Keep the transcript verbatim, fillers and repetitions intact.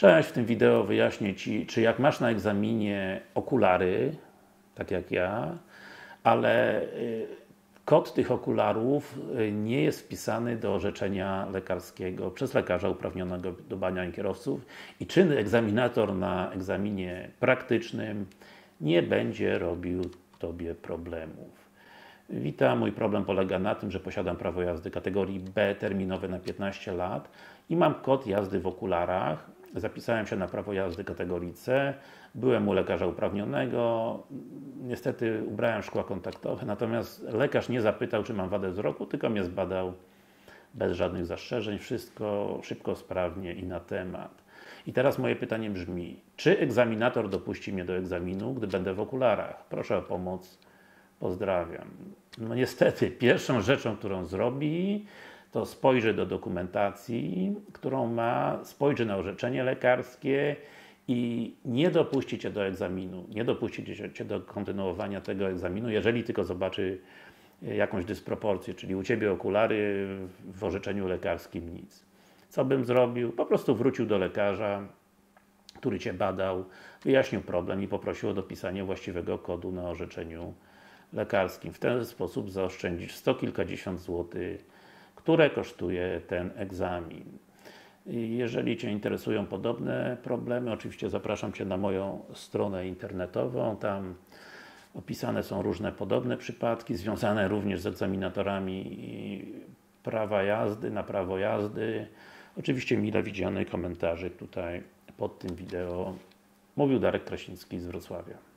Cześć, w tym wideo wyjaśnię Ci, czy jak masz na egzaminie okulary, tak jak ja, ale kod tych okularów nie jest wpisany do orzeczenia lekarskiego przez lekarza uprawnionego do badania kierowców i czy egzaminator na egzaminie praktycznym nie będzie robił Tobie problemów. Witam, mój problem polega na tym, że posiadam prawo jazdy kategorii B terminowe na piętnaście lat i mam kod jazdy w okularach. Zapisałem się na prawo jazdy kategorii C, byłem u lekarza uprawnionego, niestety ubrałem szkła kontaktowe, natomiast lekarz nie zapytał, czy mam wadę wzroku, tylko mnie zbadał bez żadnych zastrzeżeń, wszystko szybko, sprawnie i na temat. I teraz moje pytanie brzmi, czy egzaminator dopuści mnie do egzaminu, gdy będę w okularach? Proszę o pomoc, pozdrawiam. No niestety, pierwszą rzeczą, którą zrobi, to spojrzy do dokumentacji, którą ma, spojrzy na orzeczenie lekarskie i nie dopuści Cię do egzaminu, nie dopuści Cię do kontynuowania tego egzaminu, jeżeli tylko zobaczy jakąś dysproporcję, czyli u Ciebie okulary, w orzeczeniu lekarskim nic. Co bym zrobił? Po prostu wrócił do lekarza, który Cię badał, wyjaśnił problem i poprosił o dopisanie właściwego kodu na orzeczeniu lekarskim. W ten sposób zaoszczędzisz sto kilkadziesiąt złotych, które kosztuje ten egzamin. Jeżeli Cię interesują podobne problemy, oczywiście zapraszam Cię na moją stronę internetową, tam opisane są różne podobne przypadki, związane również z egzaminatorami prawa jazdy, na prawo jazdy. Oczywiście mile widziany komentarzyk tutaj pod tym wideo. Mówił Darek Krasiński z Wrocławia.